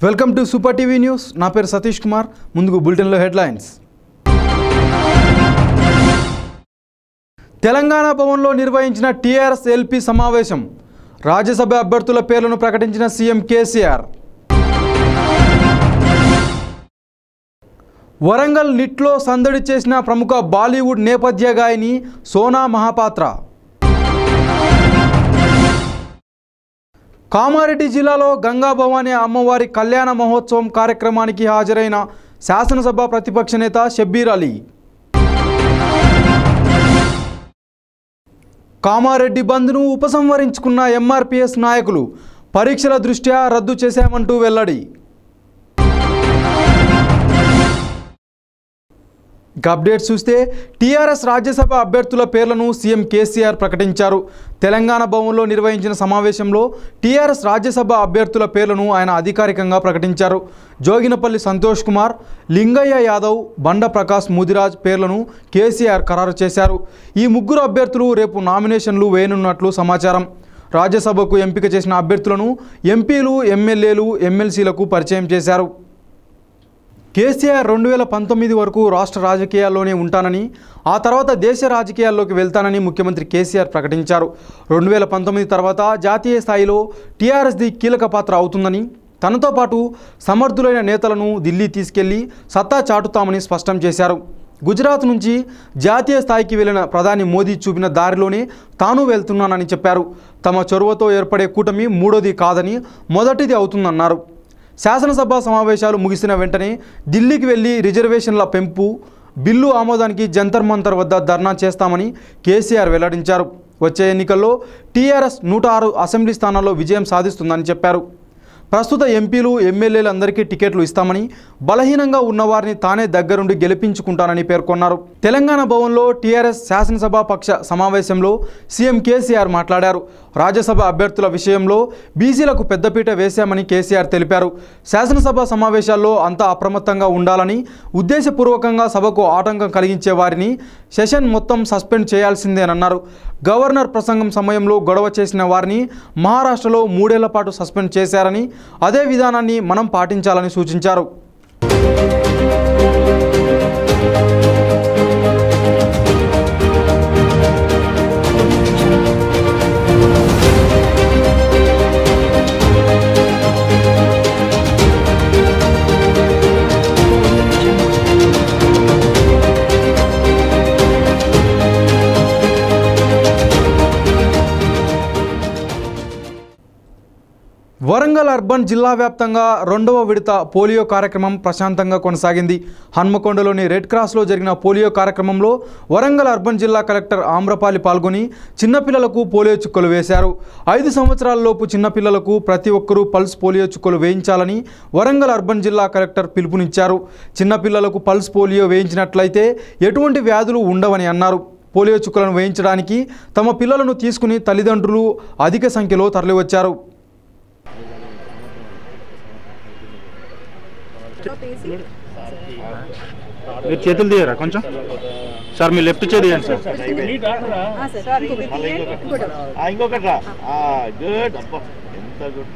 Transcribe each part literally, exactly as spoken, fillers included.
Welcome to super TV news. నా పేరు సతీష్ కుమార్. ముందుకు బులెటిన్లో హెడ్లైన్స్. తెలంగాణ భవన్లో నిర్వహించిన టీఆర్ఎస్ ఎల్పీ సమావేశం. రాజ్యసభ అభ్యర్థుల పేర్లను ప్రకటించిన సీఎం కేసీఆర్. వరంగల్ నిట్లో సందడి చేసిన ప్రముఖ బాలీవుడ్ నేపథ్య గాయని సోనా మహాపాత్ర. కామారెడ్డి జిల్లాలో గంగా భవానీ అమ్మవారి కళ్యాణ మహోత్సవం కార్యక్రమానికి హాజరైన శాసనసభ ప్రతిపక్ష నేత షబ్బీర్ అలీ. కామారెడ్డి బంద్ను ఉపసంహరించుకున్న ఎంఆర్పీఎస్ నాయకులు పరీక్షల దృష్ట్యా రద్దు చేశామంటూ వెల్లడి. ఇక అప్డేట్స్ చూస్తే టీఆర్ఎస్ రాజ్యసభ అభ్యర్థుల పేర్లను సీఎం కేసీఆర్ ప్రకటించారు. తెలంగాణ భవన్లో నిర్వహించిన సమావేశంలో టీఆర్ఎస్ రాజ్యసభ అభ్యర్థుల పేర్లను ఆయన అధికారికంగా ప్రకటించారు. జోగినపల్లి సంతోష్ కుమార్, లింగయ్య యాదవ్, బండ ప్రకాష్ ముదిరాజ్ పేర్లను కేసీఆర్ ఖరారు చేశారు. ఈ ముగ్గురు అభ్యర్థులు రేపు నామినేషన్లు వేయనున్నట్లు సమాచారం. రాజ్యసభకు ఎంపిక చేసిన అభ్యర్థులను ఎంపీలు, ఎమ్మెల్యేలు, ఎమ్మెల్సీలకు పరిచయం చేశారు. కేసీఆర్ రెండు వేల పంతొమ్మిది వరకు రాష్ట్ర రాజకీయాల్లోనే ఉంటానని, ఆ తర్వాత దేశ రాజకీయాల్లోకి వెళ్తానని ముఖ్యమంత్రి కేసీఆర్ ప్రకటించారు. రెండు వేల పంతొమ్మిది తర్వాత జాతీయ స్థాయిలో టీఆర్ఎస్ది కీలక పాత్ర అవుతుందని, తనతో పాటు సమర్థులైన నేతలను ఢిల్లీ తీసుకెళ్లి సత్తా చాటుతామని స్పష్టం చేశారు. గుజరాత్ నుంచి జాతీయ స్థాయికి వెళ్లిన ప్రధాని మోదీ చూపిన దారిలోనే తాను వెళ్తున్నానని చెప్పారు. తమ చొరవతో ఏర్పడే కూటమి మూడోది కాదని, మొదటిది అవుతుందన్నారు. శాసనసభ సమావేశాలు ముగిసిన వెంటనే ఢిల్లీకి వెళ్లి రిజర్వేషన్ల పెంపు బిల్లు ఆమోదానికి జంతర్ మంతర్ వద్ద ధర్నా చేస్తామని కేసీఆర్ వెల్లడించారు. వచ్చే ఎన్నికల్లో టీఆర్ఎస్ నూట ఆరు అసెంబ్లీ స్థానాల్లో విజయం సాధిస్తుందని చెప్పారు. ప్రస్తుత ఎంపీలు, ఎమ్మెల్యేలందరికీ టికెట్లు ఇస్తామని, బలహీనంగా ఉన్నవారిని తానే దగ్గరుండి గెలిపించుకుంటానని పేర్కొన్నారు. తెలంగాణ భవన్లో టీఆర్ఎస్ శాసనసభ పక్ష సమావేశంలో సీఎం కేసీఆర్ మాట్లాడారు. రాజ్యసభ అభ్యర్థుల విషయంలో బీసీలకు పెద్దపీట వేశామని కేసీఆర్ తెలిపారు. శాసనసభ సమావేశాల్లో అంతా అప్రమత్తంగా ఉండాలని, ఉద్దేశపూర్వకంగా సభకు ఆటంకం కలిగించే వారిని సెషన్ మొత్తం సస్పెండ్ చేయాల్సిందేనన్నారు. గవర్నర్ ప్రసంగం సమయంలో గొడవ చేసిన వారిని మహారాష్ట్రలో మూడేళ్ల పాటు సస్పెండ్ చేశారని, అదే విధానాన్ని మనం పాటించాలని సూచించారు. వరంగల్ అర్బన్ జిల్లా వ్యాప్తంగా రెండవ విడత పోలియో కార్యక్రమం ప్రశాంతంగా కొనసాగింది. హన్మకొండలోని రెడ్ క్రాస్లో జరిగిన పోలియో కార్యక్రమంలో వరంగల్ అర్బన్ జిల్లా కలెక్టర్ ఆమ్రపాలి పాల్గొని చిన్నపిల్లలకు పోలియో చుక్కలు వేశారు. ఐదు సంవత్సరాలలోపు చిన్నపిల్లలకు ప్రతి ఒక్కరూ పల్స్ పోలియో చుక్కలు వేయించాలని వరంగల్ అర్బన్ జిల్లా కలెక్టర్ పిలుపునిచ్చారు. చిన్నపిల్లలకు పల్స్ పోలియో వేయించినట్లయితే ఎటువంటి వ్యాధులు ఉండవని అన్నారు. పోలియో చుక్కలను వేయించడానికి తమ పిల్లలను తీసుకుని తల్లిదండ్రులు అధిక సంఖ్యలో తరలివచ్చారు. మీరు చేతులు తీయరా కొంచెం సార్, మీ లెఫ్ట్ చేతి తీయండి సార్. ఇంకొకటి రా గుడ్ అబ్బా ఎంత గుడ్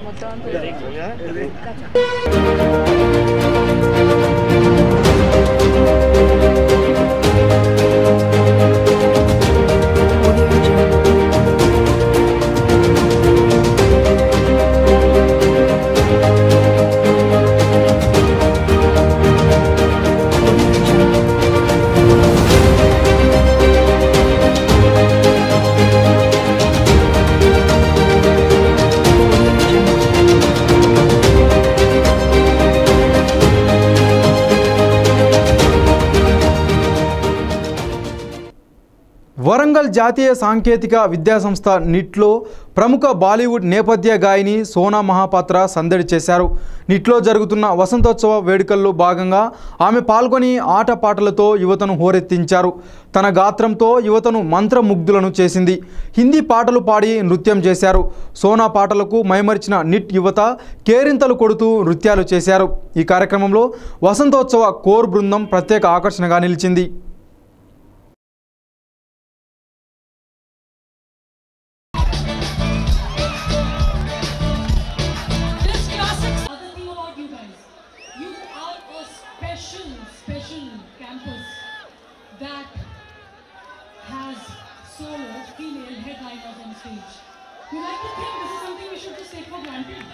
వరంగల్ జాతీయ సాంకేతిక విద్యాసంస్థ నిట్లో ప్రముఖ బాలీవుడ్ నేపథ్య గాయని సోనా మహాపాత్ర సందడి చేశారు. నిట్లో జరుగుతున్న వసంతోత్సవ వేడుకల్లో భాగంగా ఆమె పాల్గొని ఆటపాటలతో యువతను హోరెత్తించారు. తన గాత్రంతో యువతను మంత్రముగ్ధులను చేసింది. హిందీ పాటలు పాడి నృత్యం చేశారు. సోనా పాటలకు మైమరిచిన నిట్ యువత కేరింతలు కొడుతూ నృత్యాలు చేశారు. ఈ కార్యక్రమంలో వసంతోత్సవ కోర్ బృందం ప్రత్యేక ఆకర్షణగా నిలిచింది. stage. We like to think this is something we should just take for granted.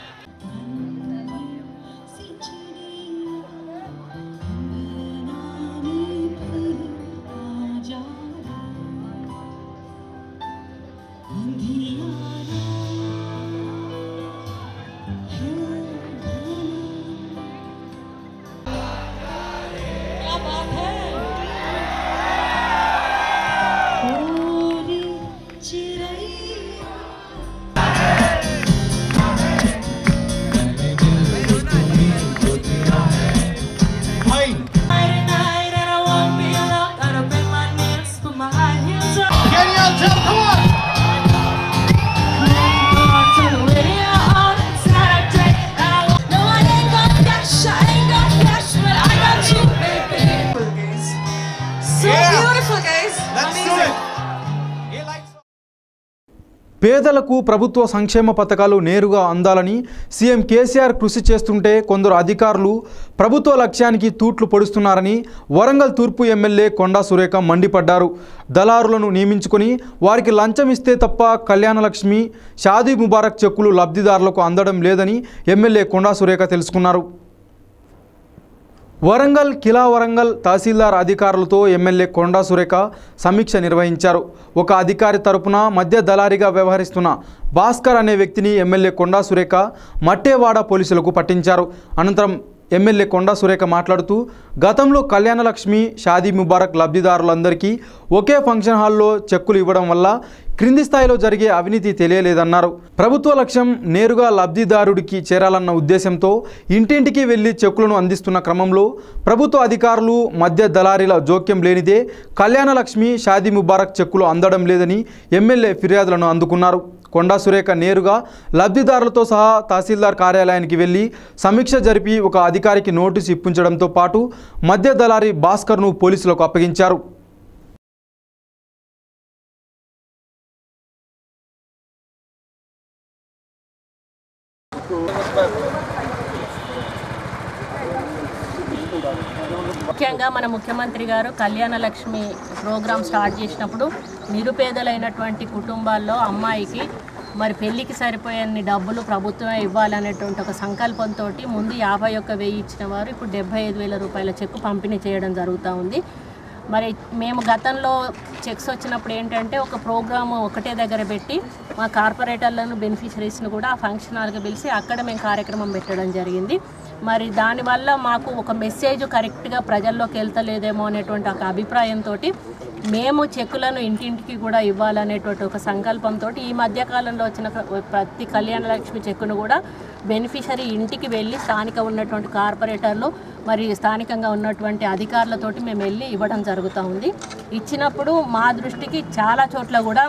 పేదలకు ప్రభుత్వ సంక్షేమ పథకాలు నేరుగా అందాలని సీఎం కేసీఆర్ కృషి చేస్తుంటే కొందరు అధికారులు ప్రభుత్వ లక్ష్యానికి తూట్లు పొడుస్తున్నారని వరంగల్ తూర్పు ఎమ్మెల్యే కొండా సురేఖ మండిపడ్డారు. దళారులను నియమించుకొని వారికి లంచం ఇస్తే తప్ప కళ్యాణలక్ష్మి, షాదీ ముబారక్ చెక్కులు లబ్ధిదారులకు అందడం లేదని ఎమ్మెల్యే కొండా సురేఖ తెలుసుకున్నారు. వరంగల్ కిలా వరంగల్ తహసీల్దార్ అధికారులతో ఎమ్మెల్యే కొండా సురేఖ సమీక్ష నిర్వహించారు. ఒక అధికారి తరపున మధ్య దళారిగా వ్యవహరిస్తున్న భాస్కర్ అనే వ్యక్తిని ఎమ్మెల్యే కొండా సురేఖ మట్టేవాడ పోలీసులకు పట్టించారు. అనంతరం ఎమ్మెల్యే కొండా సురేఖ మాట్లాడుతూ గతంలో కళ్యాణలక్ష్మి, షాదీ ముబారక్ లబ్ధిదారులందరికీ ఒకే ఫంక్షన్ హాల్లో చెక్కులు ఇవ్వడం వల్ల క్రింది స్థాయిలో జరిగే అవినీతి తెలియలేదన్నారు. ప్రభుత్వ లక్ష్యం నేరుగా లబ్ధిదారుడికి చేరాలన్న ఉద్దేశంతో ఇంటింటికి వెళ్లి చెక్కులను అందిస్తున్న క్రమంలో ప్రభుత్వ అధికారులు మధ్య దళారీల జోక్యం లేనిదే కళ్యాణలక్ష్మి, షాదీ ముబారక్ చెక్కులు అందడం లేదని ఎమ్మెల్యే ఫిర్యాదులను అందుకున్నారు. కొండా సురేఖ నేరుగా లబ్ధిదారులతో సహా తహసీల్దార్ కార్యాలయానికి వెళ్లి సమీక్ష జరిపి ఒక అధికారికి నోటీసు ఇప్పించడంతో పాటు మధ్య దళారీ భాస్కర్ను పోలీసులకు అప్పగించారు. ముఖ్యంగా మన ముఖ్యమంత్రి గారు కళ్యాణ లక్ష్మి ప్రోగ్రాం స్టార్ట్ చేసినప్పుడు నిరుపేదలైనటువంటి కుటుంబాల్లో అమ్మాయికి మరి పెళ్లికి సరిపోయేన్ని డబ్బులు ప్రభుత్వమే ఇవ్వాలనేటువంటి ఒక సంకల్పంతో ముందు యాభై ఒక్క వెయ్యి ఇచ్చిన వారు ఇప్పుడు డెబ్బై ఐదు వేల రూపాయల చెక్కు పంపిణీ చేయడం జరుగుతూ ఉంది. మరి మేము గతంలో చెక్స్ వచ్చినప్పుడు ఏంటంటే ఒక ప్రోగ్రాము ఒకటే దగ్గర పెట్టి మా కార్పొరేటర్లను బెనిఫిషరీస్ని కూడా ఆ ఫంక్షన్ హాల్కి పిలిచి అక్కడ మేము కార్యక్రమం పెట్టడం జరిగింది. మరి దానివల్ల మాకు ఒక మెసేజ్ కరెక్ట్గా ప్రజల్లోకి వెళ్తలేదేమో అనేటువంటి ఒక అభిప్రాయంతో మేము చెక్కులను ఇంటింటికి కూడా ఇవ్వాలనేటువంటి ఒక సంకల్పంతో ఈ మధ్యకాలంలో వచ్చిన ప్రతి కళ్యాణ లక్ష్మి చెక్కును కూడా బెనిఫిషరీ ఇంటికి వెళ్ళి స్థానిక ఉన్నటువంటి కార్పొరేటర్లు మరి స్థానికంగా ఉన్నటువంటి అధికారులతోటి మేము వెళ్ళి ఇవ్వడం జరుగుతూ ఉంది. ఇచ్చినప్పుడు మా దృష్టికి చాలా చోట్ల కూడా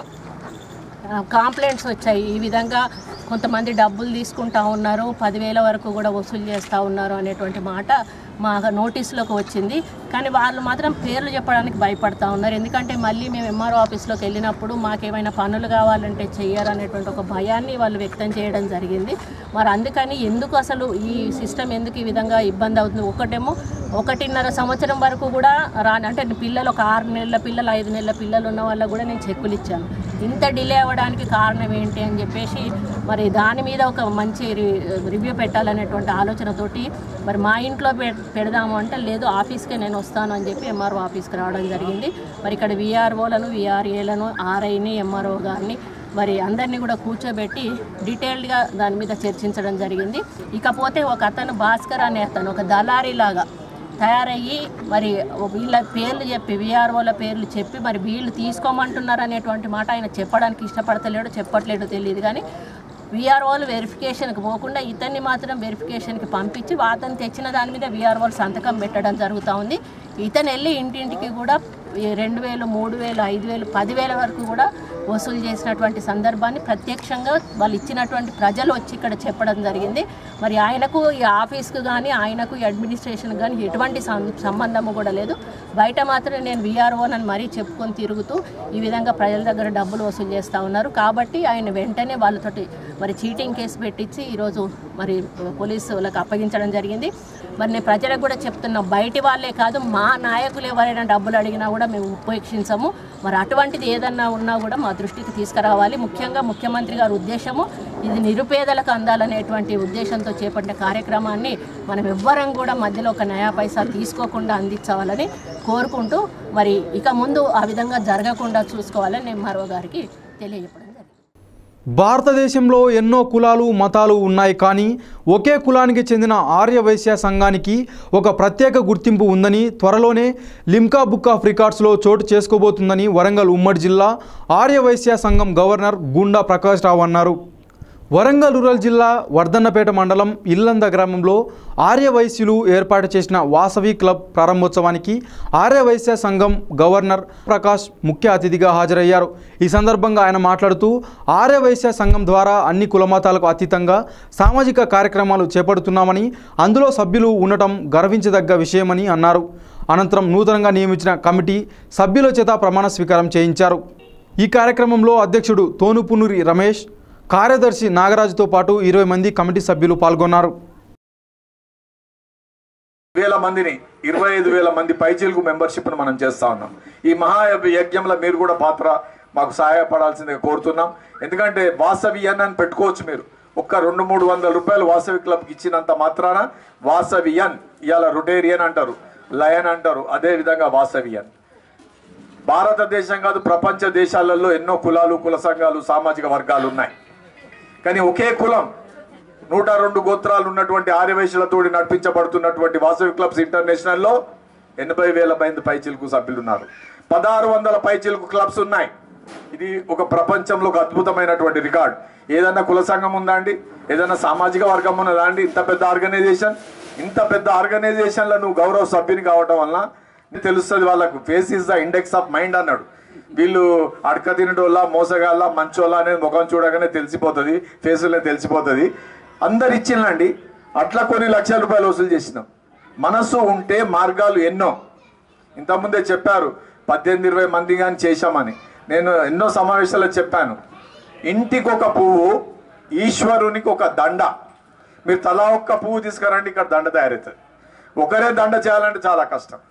కంప్లైంట్స్ వచ్చాయి. ఈ విధంగా కొంతమంది డబ్బులు తీసుకుంటా ఉన్నారు, పదివేల వరకు కూడా వసూలు చేస్తూ ఉన్నారు అనేటువంటి మాట మా నోటీసులోకి వచ్చింది. కానీ వాళ్ళు మాత్రం పేర్లు చెప్పడానికి భయపడతా ఉన్నారు. ఎందుకంటే మళ్ళీ మేము ఎంఆర్ఓ ఆఫీస్లోకి వెళ్ళినప్పుడు మాకేమైనా పనులు కావాలంటే చెయ్యరు అనేటువంటి ఒక భయాన్ని వాళ్ళు వ్యక్తం చేయడం జరిగింది. మరి అందుకని ఎందుకు అసలు ఈ సిస్టమ్ ఎందుకు ఈ విధంగా ఇబ్బంది అవుతుంది? ఒకటేమో ఒకటిన్నర సంవత్సరం వరకు కూడా రా అంటే పిల్లలు ఒక ఆరు నెలల పిల్లలు ఐదు నెలల పిల్లలు ఉన్న వాళ్ళకు కూడా నేను చెక్కులు ఇచ్చాను. ఇంత డిలే అవ్వడానికి కారణం ఏంటి అని చెప్పేసి మరి దాని మీద ఒక మంచి రివ్యూ పెట్టాలనేటువంటి ఆలోచనతోటి మరి మా ఇంట్లో పెడదాము అంటే లేదు ఆఫీస్కే నేను వస్తాను అని చెప్పి ఎంఆర్ఓ ఆఫీస్కి రావడం జరిగింది. మరి ఇక్కడ విఆర్ఓలను విఆర్ఏలను ఆర్ఐని ఎంఆర్ఓ గారిని మరి అందరినీ కూడా కూర్చోబెట్టి డీటెయిల్డ్గా దాని మీద చర్చించడం జరిగింది. ఇకపోతే ఒక అతను భాస్కర్ అనే అతను ఒక దళారీలాగా తయారయ్యి మరి వీళ్ళ పేర్లు చెప్పి విఆర్ఓల పేర్లు చెప్పి మరి వీళ్ళు తీసుకోమంటున్నారు అనేటువంటి మాట ఆయన చెప్పడానికి ఇష్టపడతలేడు, చెప్పట్లేడు తెలియదు. కానీ విఆర్ఓలు వెరిఫికేషన్కి పోకుండా ఇతన్ని మాత్రం వెరిఫికేషన్కి పంపించి అతను తెచ్చిన దాని మీద విఆర్ఓలు సంతకం పెట్టడం జరుగుతూ ఉంది. ఇతను వెళ్ళి ఇంటింటికి కూడా రెండు వేలు మూడు వేలు ఐదు వేలు పదివేల వరకు కూడా వసూలు చేసినటువంటి సందర్భాన్ని ప్రత్యక్షంగా వాళ్ళు ఇచ్చినటువంటి ప్రజలు వచ్చి ఇక్కడ చెప్పడం జరిగింది. మరి ఆయనకు ఈ ఆఫీస్కు కానీ ఆయనకు ఈ అడ్మినిస్ట్రేషన్ కానీ ఎటువంటి సంబంధము కూడా లేదు. బయట మాత్రం నేను విఆర్ఓనని మరీ చెప్పుకొని తిరుగుతూ ఈ విధంగా ప్రజల దగ్గర డబ్బులు వసూలు చేస్తూ ఉన్నారు. కాబట్టి ఆయన వెంటనే వాళ్ళతోటి మరి చీటింగ్ కేసు పెట్టించి ఈరోజు మరి పోలీసులకు అప్పగించడం జరిగింది. మరి నేను ప్రజలకు కూడా చెప్తున్నా, బయటి వాళ్ళే కాదు మా నాయకులు ఎవరైనా డబ్బులు అడిగినా కూడా మేము ఉపేక్షించము. మరి అటువంటిది ఏదన్నా ఉన్నా కూడా మా దృష్టికి తీసుకురావాలి. ముఖ్యంగా ముఖ్యమంత్రి గారి ఉద్దేశము ఇది నిరుపేదలకు అందాలనేటువంటి ఉద్దేశంతో చేపట్టిన కార్యక్రమాన్ని మనం ఎవ్వరం కూడా మధ్యలో ఒక నయా పైసా తీసుకోకుండా అందించాలని కోరుకుంటూ, మరి ఇక ముందు ఆ విధంగా జరగకుండా చూసుకోవాలని నేను మరో గారికి తెలియజెప్పడం జరిగింది. భారతదేశంలో ఎన్నో కులాలు మతాలు ఉన్నాయి, కానీ ఒకే కులానికి చెందిన ఆర్య వైశ్య సంఘానికి ఒక ప్రత్యేక గుర్తింపు ఉందని, త్వరలోనే లిమ్కా బుక్ ఆఫ్ రికార్డ్స్లో చోటు చేసుకోబోతుందని వరంగల్ ఉమ్మడి జిల్లా ఆర్య వైశ్య సంఘం గవర్నర్ గుండా ప్రకాష్ రావు అన్నారు. వరంగల్ రూరల్ జిల్లా వర్ధన్నపేట మండలం ఇల్లంద గ్రామంలో ఆర్యవైశ్యులు ఏర్పాటు చేసిన వాసవి క్లబ్ ప్రారంభోత్సవానికి ఆర్యవైశ్య సంఘం గవర్నర్ ప్రకాష్ ముఖ్య అతిథిగా హాజరయ్యారు. ఈ సందర్భంగా ఆయన మాట్లాడుతూ ఆర్యవైశ్య సంఘం ద్వారా అన్ని కులమతాలకు అతీతంగా సామాజిక కార్యక్రమాలు చేపడుతున్నామని, అందులో సభ్యులు ఉండటం గర్వించదగ్గ విషయమని అన్నారు. అనంతరం నూతనంగా నియమించిన కమిటీ సభ్యుల చేత ప్రమాణ స్వీకారం చేయించారు. ఈ కార్యక్రమంలో అధ్యక్షుడు తోనుపునూరి రమేష్, కార్యదర్శి నాగరాజుతో పాటు ఇరవై మంది కమిటీ సభ్యులు పాల్గొన్నారు. వేల మందిని ఇరవై ఐదు వేల మంది పైచీలకు మెంబర్షిప్ను మనం చేస్తా ఉన్నాం. ఈ మహా యజ్ఞంలో మీరు కూడా పాత్ర మాకు సహాయపడాల్సిందిగా కోరుతున్నాం. ఎందుకంటే వాసవి అన్ అని పెట్టుకోవచ్చు, మీరు ఒక్క రెండు మూడు వందల రూపాయలు వాసవి క్లబ్కి ఇచ్చినంత మాత్రాన వాసవియన్, ఇవాళ రొటేరియన్ అంటారు, లయన్ అంటారు, అదే విధంగా వాసవియన్. భారతదేశం కాదు ప్రపంచ దేశాలలో ఎన్నో కులాలు, కుల సంఘాలు, సామాజిక వర్గాలు ఉన్నాయి. కానీ ఒకే కులం నూట రెండు గోత్రాలు ఉన్నటువంటి ఆర్యవైశ్యులతోటి నడిపించబడుతున్నటువంటి వాసవి క్లబ్స్ ఇంటర్నేషనల్లో ఎనభై వేల మంది పైచిలుకు సభ్యులు ఉన్నారు. పదహారు వందల పైచిలుకు క్లబ్స్ ఉన్నాయి. ఇది ఒక ప్రపంచంలో ఒక అద్భుతమైనటువంటి రికార్డ్. ఏదైనా కుల సంఘం ఉందా అండి? ఏదైనా సామాజిక వర్గం ఉన్నదా అండి? ఇంత పెద్ద ఆర్గనైజేషన్, ఇంత పెద్ద ఆర్గనైజేషన్లో నువ్వు గౌరవ సభ్యుని కావటం వల్ల తెలుస్తుంది వాళ్ళకు. Face is the index of mind అన్నాడు. వీళ్ళు అడక తినటోళ్ళ, మోసగాళ్ళ, మంచోళ్ళ అనేది ముఖం చూడగానే తెలిసిపోతుంది, ఫేసులే తెలిసిపోతుంది. అందరు ఇచ్చిందండి. అట్లా కొన్ని లక్షల రూపాయలు వసూలు చేసినాం. మనసు ఉంటే మార్గాలు ఎన్నో. ఇంతకుముందే చెప్పారు పద్దెనిమిది ఇరవై మంది కానీ చేశామని. నేను ఎన్నో సమావేశాల్లో చెప్పాను, ఇంటికి ఒక పువ్వు, ఈశ్వరునికి ఒక దండ. మీరు తలా ఒక్క పువ్వు తీసుకురండి, ఇక్కడ దండ తయారవుతుంది. ఒకరే దండ చేయాలంటే చాలా కష్టం.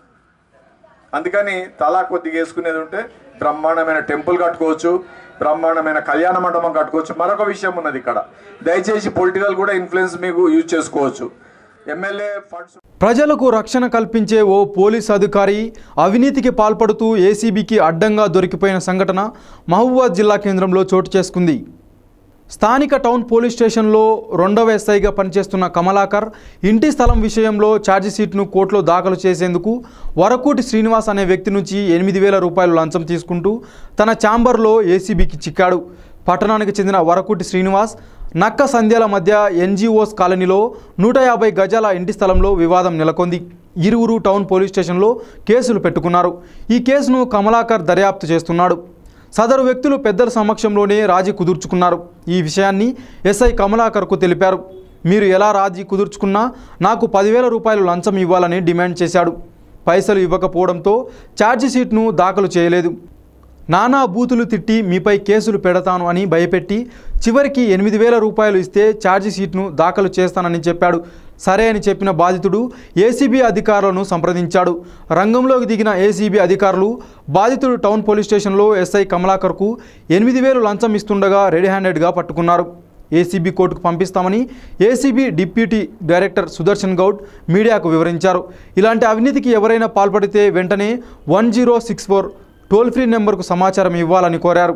అందుకని తలా కొద్దిగా వేసుకునేది ఉంటే బ్రహ్మాండమైన టెంపుల్ కట్టుకోవచ్చు, బ్రహ్మాండమైన కళ్యాణ మండపం కట్టుకోవచ్చు. మరొక విషయం ఉన్నది ఇక్కడ, దయచేసి పొలిటికల్ కూడా ఇన్ఫ్లుయెన్స్ మీకు యూజ్ చేసుకోవచ్చు. MLA funds. ప్రజలకు రక్షణ కల్పించే ఓ పోలీస్ అధికారి అవినీతికి పాల్పడుతూ ఏసీబీకి అడ్డంగా దొరికిపోయిన సంఘటన మహబూబాబాద్ జిల్లా కేంద్రంలో చోటు చేసుకుంది. స్థానిక టౌన్ పోలీస్ స్టేషన్లో రెండవ ఎస్ఐగా పనిచేస్తున్న కమలాకర్ ఇంటి స్థలం విషయంలో ఛార్జిషీట్ను కోర్టులో దాఖలు చేసేందుకు వరకూటి శ్రీనివాస్ అనే వ్యక్తి నుంచి ఎనిమిది వేల రూపాయలు లంచం తీసుకుంటూ తన ఛాంబర్లో ఏసీబీకి చిక్కాడు. పట్టణానికి చెందిన వరకూటి శ్రీనివాస్ నక్క సంధ్యాల మధ్య ఎన్జీఓస్ కాలనీలో నూట యాభై గజాల ఇంటి స్థలంలో వివాదం నెలకొంది. ఇరువురు టౌన్ పోలీస్ స్టేషన్లో కేసులు పెట్టుకున్నారు. ఈ కేసును కమలాకర్ దర్యాప్తు చేస్తున్నాడు. సదరు వ్యక్తులు పెద్దల సమక్షంలోనే రాజీ కుదుర్చుకున్నారు. ఈ విషయాన్ని ఎస్ఐ కమలాకర్కు తెలిపారు. మీరు ఎలా రాజీ కుదుర్చుకున్నా నాకు పదివేల రూపాయలు లంచం ఇవ్వాలని డిమాండ్ చేశాడు. పైసలు ఇవ్వకపోవడంతో ఛార్జిషీట్ను దాఖలు చేయలేదు. నానా బూతులు తిట్టి మీపై కేసులు పెడతాను అని భయపెట్టి చివరికి ఎనిమిది వేల రూపాయలు ఇస్తే ఛార్జిషీట్ను దాఖలు చేస్తానని చెప్పాడు. సరే అని చెప్పిన బాధితుడు ఏసీబీ అధికారులను సంప్రదించాడు. రంగంలోకి దిగిన ఏసీబీ అధికారులు బాధితుడు టౌన్ పోలీస్ స్టేషన్లో ఎస్ఐ కమలాకర్కు ఎనిమిది వేలు లంచం ఇస్తుండగా రెడీ హ్యాండెడ్గా పట్టుకున్నారు. ఏసీబీ కోర్టుకు పంపిస్తామని ACB deputy director Sudarshan Goud మీడియాకు వివరించారు. ఇలాంటి అవినీతికి ఎవరైనా పాల్పడితే వెంటనే one zero six four toll free నెంబర్కు సమాచారం ఇవ్వాలని కోరారు.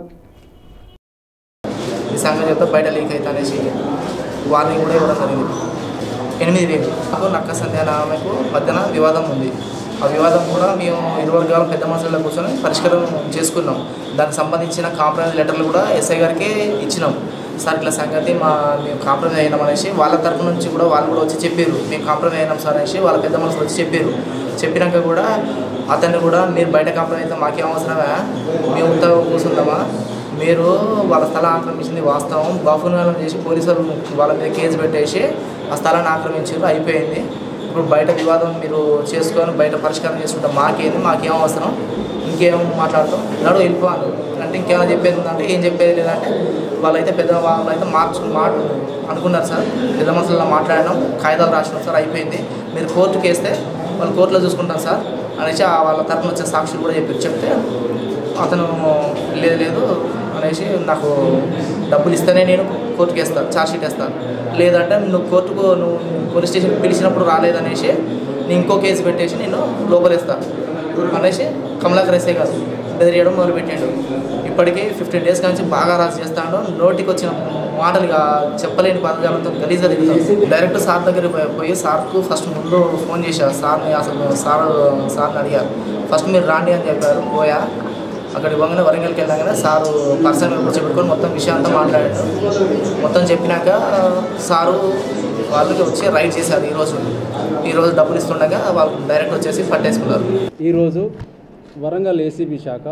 ఈ సంగతి బయట లీక్ అవుతా అనేసి వార్నింగ్ కూడా ఇవ్వడం జరిగింది. ఎనిమిది వేలు నాకు నక్క సంధ్యాల ఆమెకు మధ్యన వివాదం ఉంది. ఆ వివాదం కూడా మేము ఇరు వర్గాల పెద్ద మనుషుల్లో కూర్చొని పరిష్కారం చేసుకున్నాం. దానికి సంబంధించిన కాంప్రమైజ్ లెటర్లు కూడా ఎస్ఐ గారికి ఇచ్చినాం. సార్ ఇట్లా సంగతి మా మేము కాంప్రమైజ్ అయినాం అనేసి వాళ్ళ తరఫు నుంచి కూడా వాళ్ళు కూడా వచ్చి చెప్పారు, మేము కాంప్రమైజ్ అయినాం సార్ అనేసి వాళ్ళ పెద్ద మనుషులు వచ్చి చెప్పారు. చెప్పినాక కూడా అతన్ని కూడా మీరు బయట కాంప్రమైజ్ అయితే మాకేం అవసరమా, మేము ఉత్తగా కూర్చుందామా, మీరు వాళ్ళ స్థలం ఆక్రమించింది వాస్తవం, బఫునాలం చేసి పోలీసులు వాళ్ళ మీద కేసు పెట్టేసి ఆ స్థలాన్ని ఆక్రమించారు, అయిపోయింది. ఇప్పుడు బయట వివాదం మీరు చేసుకొని బయట పరిష్కారం చేసుకుంటాం, మాకేంది, మాకేం అవసరం, ఇంకేం మాట్లాడతాం, నడు వెళ్ళిపోవాలి అంటే అంటే ఇంకేమైనా చెప్పేది ఉందంటే ఏం చెప్పేది లేదంటే వాళ్ళైతే పెద్ద వాళ్ళు అయితే మార్చు మాట అనుకున్నారు సార్, పెద్ద మనుషుల్లో మాట్లాడినాం, కాగితాలు రాసినాం సార్, అయిపోయింది, మీరు కోర్టుకి వేస్తే వాళ్ళు కోర్టులో చూసుకుంటారు సార్ అనేసి వాళ్ళ తరఫున వచ్చే సాక్షులు కూడా చెప్పి చెప్తే అతను లేదు లేదు అనేసి నాకు డబ్బులు ఇస్తేనే నేను కోర్టుకి వేస్తాను, ఛార్జ్షీట్ వేస్తాను, లేదంటే నువ్వు కోర్టుకు నువ్వు పోలీస్ స్టేషన్కి పిలిచినప్పుడు రాలేదనేసి నేను ఇంకో కేసు పెట్టేసి నేను లోపలేస్తాను అనేసి కమలాకర్ ఎస్ఐ గారు బెదిరియడం మొదలుపెట్టాడు. ఇప్పటికీ ఫిఫ్టీన్ డేస్ నుంచి బాగా రాసి చేస్తాడు. నోటికి వచ్చిన మాటలుగా చెప్పలేని పదజాలంతో గలీజ్గా దిగుతాడు. డైరెక్ట్ సార్ దగ్గర పోయి సార్కు ఫస్ట్ ముందు ఫోన్ చేశారు, సార్ని అసలు సార్ సార్ని అడిగారు, ఫస్ట్ మీరు రాండి అని చెప్పారు. పోయా అక్కడికి పోగానే వరంగల్కి వెళ్ళాగానే సారు పర్సన్ కూర్చోబెట్టుకొని మొత్తం విషయం అంతా మాట్లాడాడు. మొత్తం చెప్పినాక సారు వాళ్ళకి వచ్చి రైడ్ చేశారు. ఈరోజు ఈరోజు డబ్బులు ఇస్తుండగా వాళ్ళు డైరెక్ట్ వచ్చేసి పట్టేసుకున్నారు. ఈరోజు వరంగల్ ఏసీబీ శాఖ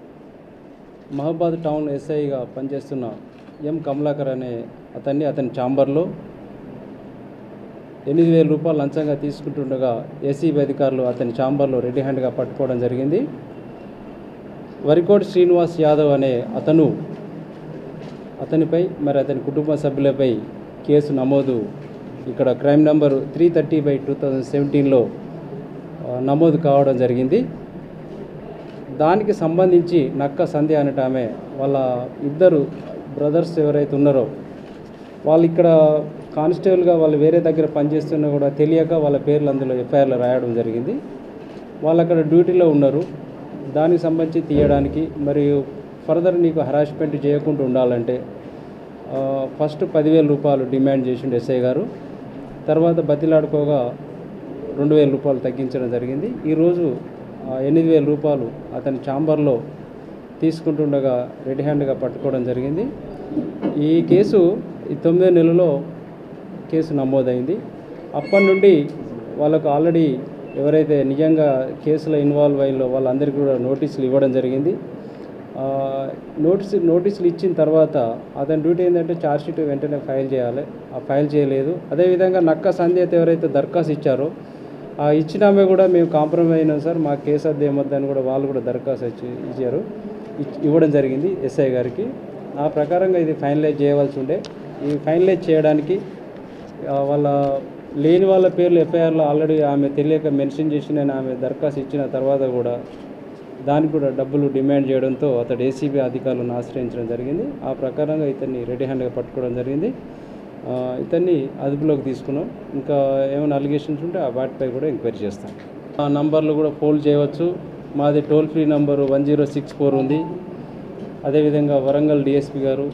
మహబాద్ టౌన్ ఎస్ఐగా పనిచేస్తున్న ఎం కమలాకర్ అనే అతన్ని అతని ఛాంబర్లో ఎనిమిది వేల రూపాయలు లంచంగా తీసుకుంటుండగా ఏసీబీ అధికారులు అతని ఛాంబర్లో రెడీ హ్యాండ్గా పట్టుకోవడం జరిగింది. వరికోటి శ్రీనివాస్ యాదవ్ అనే అతను అతనిపై మరి అతని కుటుంబ సభ్యులపై కేసు నమోదు ఇక్కడ crime number three thirty by two thousand సెవెంటీన్లో నమోదు కావడం జరిగింది. దానికి సంబంధించి నక్క సంధ్య అనేట ఆమె వాళ్ళ ఇద్దరు బ్రదర్స్ ఎవరైతే ఉన్నారో వాళ్ళు ఇక్కడ కానిస్టేబుల్గా వాళ్ళు వేరే దగ్గర పనిచేస్తున్నా కూడా తెలియక వాళ్ళ పేర్లు అందులో ఎఫ్ఐఆర్లో రాయడం జరిగింది. వాళ్ళు అక్కడ డ్యూటీలో ఉన్నారు. దానికి సంబంధించి తీయడానికి మరియు ఫర్దర్ నీకు హరాస్మెంట్ చేయకుండా ఉండాలంటే ఫస్ట్ పదివేల రూపాయలు డిమాండ్ చేసిండు ఎస్ఐ గారు. తర్వాత బతిలాడుకోగా రెండు వేల రూపాయలు తగ్గించడం జరిగింది. ఈరోజు ఎనిమిది వేల రూపాయలు అతని ఛాంబర్లో తీసుకుంటుండగా రెడీ హ్యాండ్గా పట్టుకోవడం జరిగింది. ఈ కేసు ఈ తొమ్మిదో నెలలో కేసు నమోదైంది. అప్పటి నుండి వాళ్ళకు ఆల్రెడీ ఎవరైతే నిజంగా కేసులో ఇన్వాల్వ్ అయ్యిందో వాళ్ళందరికీ కూడా నోటీసులు ఇవ్వడం జరిగింది. నోటీసు నోటీసులు ఇచ్చిన తర్వాత అతని డ్యూటీ ఏంటంటే ఛార్జ్షీట్ వెంటనే ఫైల్ చేయాలి. ఆ ఫైల్ చేయలేదు. అదేవిధంగా నక్క సంధ్యత ఎవరైతే దరఖాస్తు ఇచ్చారో ఆ ఇచ్చినామే కూడా మేము కాంప్రమైజ్ అయినాం సార్, మా కేసు అద్దె ఏమొద్దని కూడా వాళ్ళు కూడా దరఖాస్తు ఇచ్చి ఇచ్చారు ఇవ్వడం జరిగింది ఎస్ఐ గారికి. ఆ ప్రకారంగా ఇది ఫైనలైజ్ చేయవలసి ఉండే. ఈ ఫైనలైజ్ చేయడానికి వాళ్ళ లేని వాళ్ళ పేర్లు ఎఫ్ఐఆర్లో ఆల్రెడీ ఆమె తెలియక మెన్షన్ చేసిన ఆమె దరఖాస్తు ఇచ్చిన తర్వాత కూడా దానికి కూడా డబ్బులు డిమాండ్ చేయడంతో అతడు ఏసీబీ అధికారులను ఆశ్రయించడం జరిగింది. ఆ ప్రకారంగా ఇతన్ని రెడీ హ్యాండ్గా పట్టుకోవడం జరిగింది. ఇతన్ని అదుపులోకి తీసుకున్నాం. ఇంకా ఏమైనా అలిగేషన్స్ ఉంటే ఆ వాటిపై కూడా ఎంక్వైరీ చేస్తాం. ఆ నంబర్లు కూడా ఫోన్ చేయవచ్చు. మాది toll free number one zero six four ఉంది. అదేవిధంగా వరంగల్ డిఎస్పీ గారు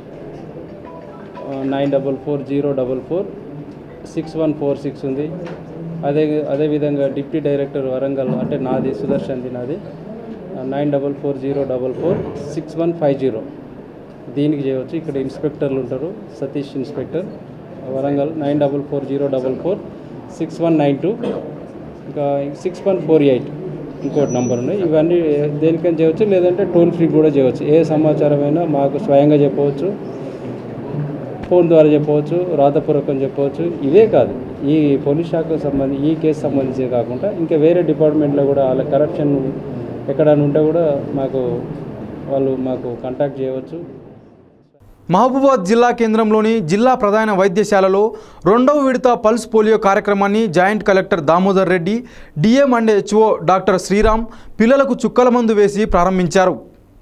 nine double four zero double four six one four six ఉంది. అదే అదేవిధంగా డిప్యూటీ డైరెక్టర్ వరంగల్ అంటే నాది సుదర్శన్ది నాది nine double four zero double four six one five zero దీనికి చేయవచ్చు. ఇక్కడ ఇన్స్పెక్టర్లు ఉంటారు, Satish inspector Warangal nine double four zero double four six one nine two ఇంకా సిక్స్ వన్ ఫోర్ ఎయిట్ ఇంకోటి నంబర్ ఉన్నాయి. ఇవన్నీ దేనికైనా చేయవచ్చు, లేదంటే టోల్ ఫ్రీ కూడా చేయవచ్చు. ఏ సమాచారమైనా మాకు స్వయంగా చెప్పవచ్చు, ఫోన్ ద్వారా చెప్పవచ్చు, రాతపూర్వకం చెప్పవచ్చు. ఇదే కాదు, ఈ పోలీస్ శాఖకు సంబంధించి ఈ కేసు సంబంధించి కాకుండా ఇంకా వేరే డిపార్ట్మెంట్లో కూడా వాళ్ళ కరప్షన్ ఎక్కడైనా ఉంటే కూడా మాకు వాళ్ళు మాకు కాంటాక్ట్ చేయవచ్చు. మహబూబాద్ జిల్లా కేంద్రంలోని జిల్లా ప్రధాన వైద్యశాలలో రెండవ విడత పల్స్ పోలియో కార్యక్రమాన్ని joint collector Damodar Reddy, DM and HO doctor Sriram పిల్లలకు చుక్కల మందు వేసి ప్రారంభించారు.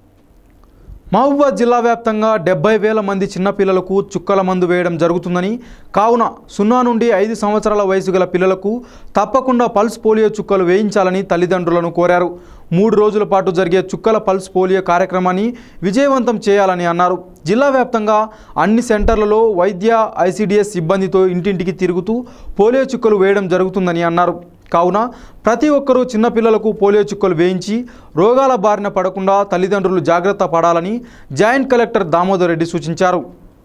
మహబూబాద్ జిల్లా వ్యాప్తంగా డెబ్బై వేల మంది చిన్నపిల్లలకు చుక్కల మందు వేయడం జరుగుతుందని, కావున సున్నా నుండి ఐదు సంవత్సరాల వయసు గల పిల్లలకు తప్పకుండా పల్స్ పోలియో చుక్కలు వేయించాలని తల్లిదండ్రులను కోరారు. మూడు రోజుల పాటు జరిగే చుక్కల పల్స్ పోలియో కార్యక్రమాన్ని విజయవంతం చేయాలని అన్నారు. జిల్లా వ్యాప్తంగా అన్ని సెంటర్లలో వైద్య ఐసీడీఎస్ సిబ్బందితో ఇంటింటికి తిరుగుతూ పోలియో చుక్కలు వేయడం జరుగుతుందని అన్నారు. కావున ప్రతి ఒక్కరూ చిన్నపిల్లలకు పోలియో చుక్కలు వేయించి రోగాల బారిన పడకుండా తల్లిదండ్రులు జాగ్రత్త పడాలని జాయింట్ కలెక్టర్ దామోదర్ రెడ్డి సూచించారు.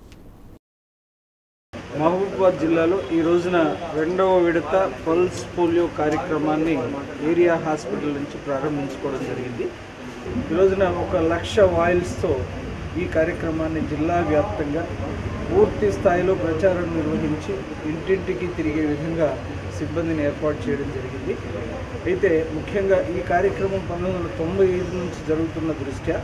మహబూబాబాద్ జిల్లాలో ఈ రోజున రెండవ విడత పల్స్ పోలియో కార్యక్రమాన్ని ఏరియా హాస్పిటల్ నుంచి ప్రారంభించుకోవడం జరిగింది. ఈ రోజున ఒక లక్ష వాయిల్స్తో ఈ కార్యక్రమాన్ని జిల్లా వ్యాప్తంగా పూర్తి స్థాయిలో ప్రచారం నిర్వహించి ఇంటింటికి తిరిగే విధంగా సిబ్బందిని ఏర్పాటు చేయడం జరిగింది. అయితే ముఖ్యంగా ఈ కార్యక్రమం పంతొమ్మిది వందల తొంభై ఐదు నుంచి జరుగుతున్న దృష్ట్యా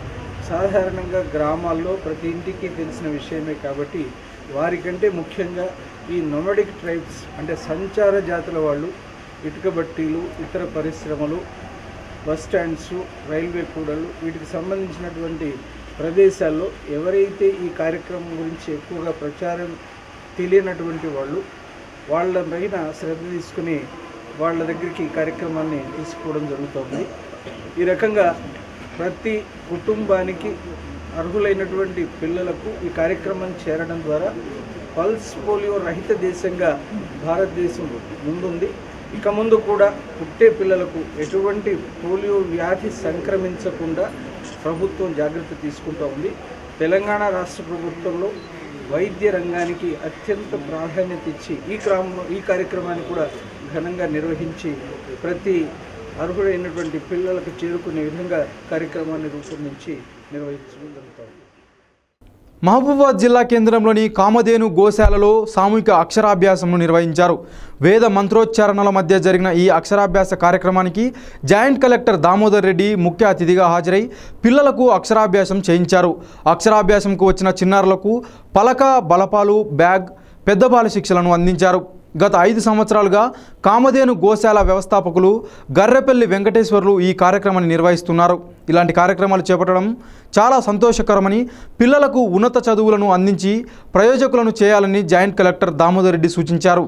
సాధారణంగా గ్రామాల్లో ప్రతి ఇంటికి తెలిసిన విషయమే కాబట్టి వారికంటే ముఖ్యంగా ఈ నొమడిక్ ట్రైబ్స్ అంటే సంచార జాతుల వాళ్ళు ఇటుక బట్టీలు, ఇతర పరిశ్రమలు, బస్ స్టాండ్స్, రైల్వే కూడళ్ళు వీటికి సంబంధించినటువంటి ప్రదేశాల్లో ఎవరైతే ఈ కార్యక్రమం గురించి ఎక్కువగా ప్రచారం తెలియనటువంటి వాళ్ళు వాళ్ళ పైన శ్రద్ధ తీసుకుని వాళ్ళ దగ్గరికి ఈ కార్యక్రమాన్ని తీసుకోవడం జరుగుతుంది. ఈ రకంగా ప్రతి కుటుంబానికి అర్హులైనటువంటి పిల్లలకు ఈ కార్యక్రమం చేరడం ద్వారా పల్స్ పోలియో రహిత దేశంగా భారతదేశం ముందుంది. ఇక ముందు కూడా పుట్టే పిల్లలకు ఎటువంటి పోలియో వ్యాధి సంక్రమించకుండా ప్రభుత్వం జాగ్రత్త తీసుకుంటూ ఉంది. తెలంగాణ రాష్ట్ర ప్రభుత్వంలో వైద్య రంగానికి అత్యంత ప్రాధాన్యత ఇచ్చి ఈ క్రమంలో ఈ కార్యక్రమాన్ని కూడా ఘనంగా నిర్వహించి ప్రతి అర్హులైనటువంటి పిల్లలకు చేరుకునే విధంగా కార్యక్రమాన్ని రూపొందించి నిర్వహించడం జరుగుతుంది. మహబూబాబాద్ జిల్లా కేంద్రంలోని కామధేను గోశాలలో సామూహిక అక్షరాభ్యాసంను నిర్వహించారు. వేద మంత్రోచ్చారణల మధ్య జరిగిన ఈ అక్షరాభ్యాస కార్యక్రమానికి జాయింట్ కలెక్టర్ దామోదర్ రెడ్డి ముఖ్య అతిథిగా హాజరై పిల్లలకు అక్షరాభ్యాసం చేయించారు. అక్షరాభ్యాసంకు వచ్చిన చిన్నారులకు పలక, బలపాలు, బ్యాగ్, పెద్ద బాల శిక్షలను అందించారు. గత ఐదు సంవత్సరాలుగా కామధేను గోశాల వ్యవస్థాపకులు గర్రెపల్లి వెంకటేశ్వర్లు ఈ కార్యక్రమాన్ని నిర్వహిస్తున్నారు. ఇలాంటి కార్యక్రమాలు చేపట్టడం చాలా సంతోషకరమని, పిల్లలకు ఉన్నత చదువులను అందించి ప్రయోజకులను చేయాలని జాయింట్ కలెక్టర్ దామోదర్ రెడ్డి సూచించారు.